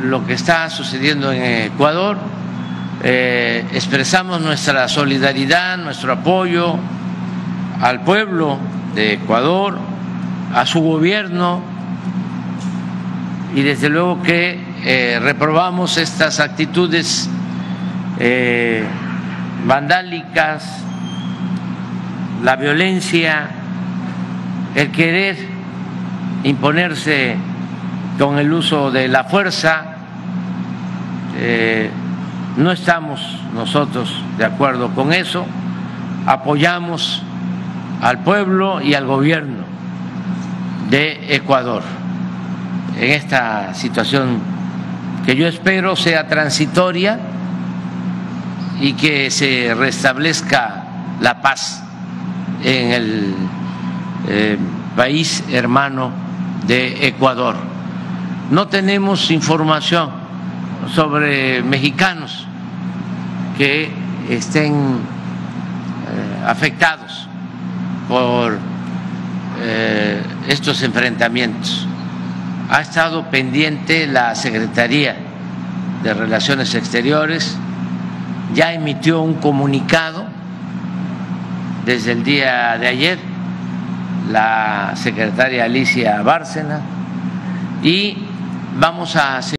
lo que está sucediendo en Ecuador. Expresamos nuestra solidaridad, nuestro apoyo al pueblo de Ecuador, a su gobierno, y desde luego que reprobamos estas actitudes vandálicas, la violencia, el querer imponerse con el uso de la fuerza. No estamos nosotros de acuerdo con eso, apoyamos al pueblo y al gobierno de Ecuador en esta situación que yo espero sea transitoria y que se restablezca la paz en el país hermano de Ecuador. No tenemos información sobre mexicanos que estén afectados por estos enfrentamientos. Ha estado pendiente la Secretaría de Relaciones Exteriores, ya emitió un comunicado desde el día de ayer la secretaria Alicia Bárcena, y vamos a seguir